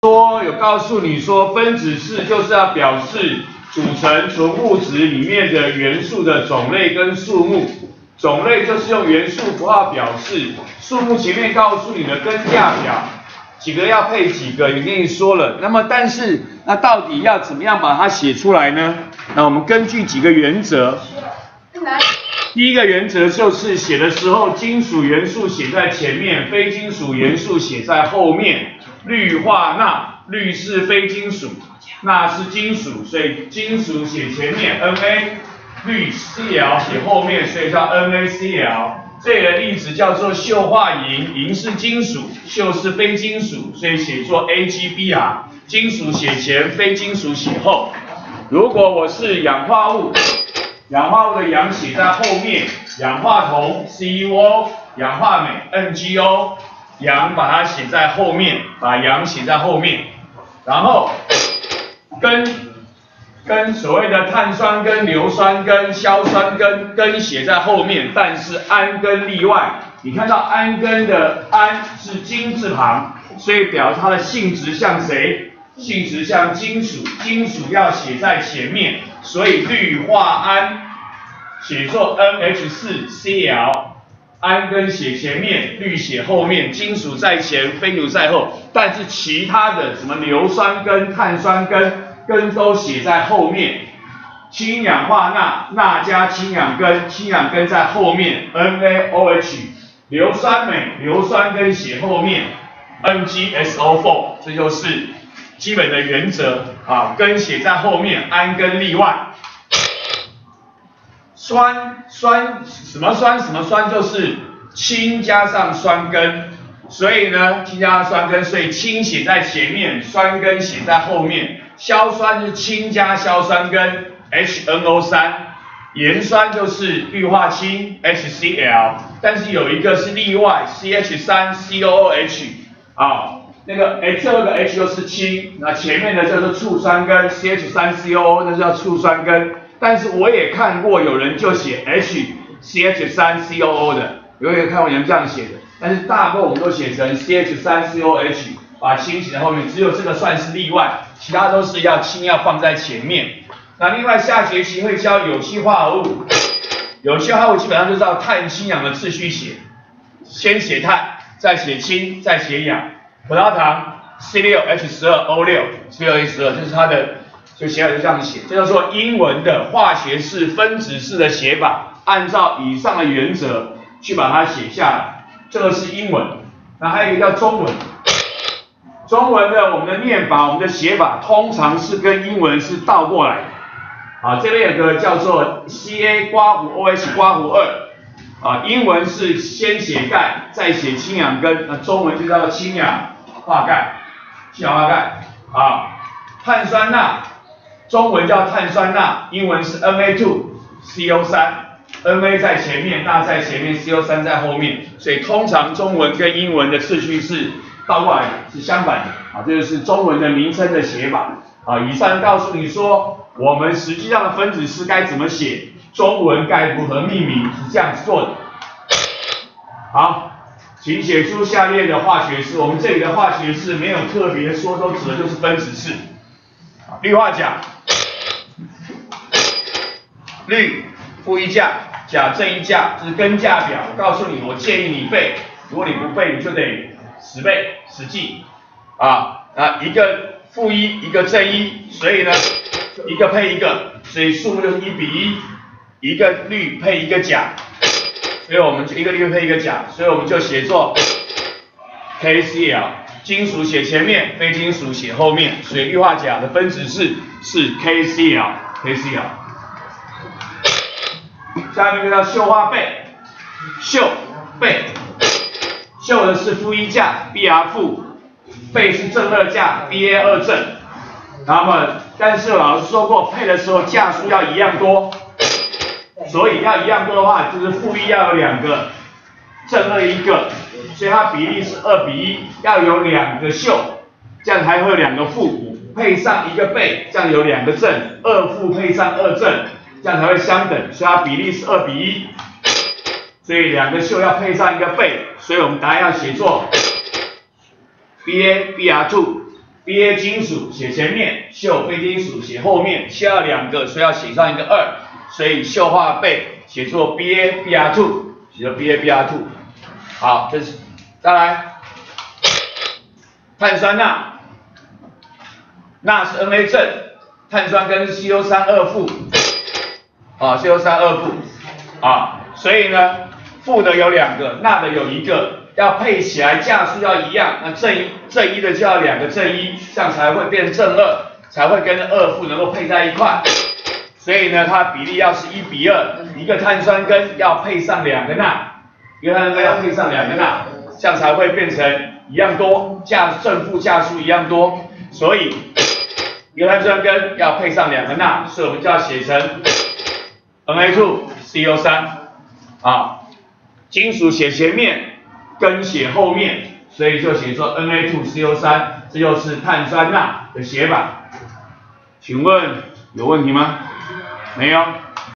说有告诉你说，分子式就是要表示组成纯物质里面的元素的种类跟数目。种类就是用元素符号表示，数目前面告诉你的根价表，几个要配几个，也跟你说了。那么但是那到底要怎么样把它写出来呢？那我们根据几个原则。第一个原则就是写的时候，金属元素写在前面，非金属元素写在后面。氯化钠，氯是非金属，钠是金属，所以金属写前面 Na， 氯 Cl 写后面，所以叫 NaCl。这个例子叫做溴化银，银是金属，溴是非金属，所以写作 AgBr。金属写前，非金属写后。如果我是氧化物，氧化物的氧写在后面，氧化铜 CuO， 氧化镁 NgO， 氧把它写在后面，把氧写在后面，然后跟所谓的碳酸根、硫酸根、硝酸根写在后面，但是氨根例外。你看到氨根的氨是金字旁，所以表示它的性质像谁？性质像金属，金属要写在前面，所以氯化铵写作 NH4Cl， 氨根写前面，氯写后面，金属在前，非金属在后。但是其他的什么硫酸根、碳酸根都写在后面。氢氧化钠，钠加氢氧根，氢氧根在后面 NaOH， 硫酸镁，硫酸根写后面 NgSO4， 这就是基本的原则啊，根写在后面，氨根例外。酸什么酸就是氢加上酸根，所以呢氢加上酸根，所以氢写在前面，酸根写在后面。硝酸是氢加硝酸根 HNO3， 盐酸就是氯化氢 HCl， 但是有一个是例外 CH3COOH 啊。那个最后一个 H 就是氢，那前面的叫做醋酸根 CH3COO， 那叫醋酸根。但是我也看过有人就写 HCH3COO 的，有也看过有人这样写的，但是大部分我们都写成 CH3COH， 把氢写在后面，只有这个算是例外，其他都是要氢要放在前面。那另外下学期会教有机化合物，有机化合物基本上就是照碳、氢、氧的次序写，先写碳，再写氢，再写氧。葡萄糖 C6H12O6 C6H12， 就是它的就写法就这样写，这叫做英文的化学式、分子式的写法，按照以上的原则去把它写下来。这个是英文，那还有一个叫中文。中文的我们的念法、我们的写法，通常是跟英文是倒过来的。啊，这边有个叫做 Ca+OH+2。英文是先写钙，再写氢氧根，那中文就叫做氢氧化钙。氢氧化钙啊，碳酸钠，中文叫碳酸钠，英文是 Na2CO3，Na 在前面，钠在前面 ，CO3 在后面，所以通常中文跟英文的次序是倒过来的，是相反的啊，这就是中文的名称的写法啊。以上告诉你说，我们实际上的分子式该怎么写。中文该如何命名是这样子做的。好，请写出下列的化学式。我们这里的化学式没有特别说，都指的就是分子式。氯化钾，氯负一价，钾正一价，这是根价表。我告诉你，我建议你背，如果你不背，你就得死背死记啊。一个负一，一个正一，所以呢，一个配一个，所以数目就是1:1。一个氯配一个钾，所以我们就一个氯配一个钾，所以我们就写作 KCl， 金属写前面，非金属写后面，所以氯化钾的分子式是 KCl。下面就叫溴化钡，溴的是负一价 Br 负，钡是正二价 Ba 二正。那么，但是老师说过，配的时候价数要一样多。所以要一样多的话，就是负一要有2个，正二1个，所以它比例是2:1，要有2个溴，这样才会有2个负，配上1个钡，这样有2个正，2负配上2正，这样才会相等，所以它比例是2:1，所以2个溴要配上1个钡，所以我们答案要写作 Br2 ，Ba 金属写前面，溴非金属写后面，下了2个，所以要写上一个2，所以溴化钡写作 BaBr2， 写作 BaBr2。好，这是再来，碳酸钠，钠是 Na 正，碳酸根是 CO3 二负，啊 CO3 二负，啊，所以呢，负的有2个，钠的有1个。要配起来，价数要一样，那正一的就要2个正1，这样才会变正2，才会跟二负能够配在一块。所以呢，它的比例要是1比2，一个碳酸根要配上2个钠，一个碳酸根要配上2个钠，这样才会变成一样多，正负价数一样多。所以一个碳酸根要配上2个钠，所以我们就要写成 Na2CO3 啊，金属写前面。根写后面，所以就写作 Na2CO3， 这就是碳酸钠的写法。请问有问题吗？没有。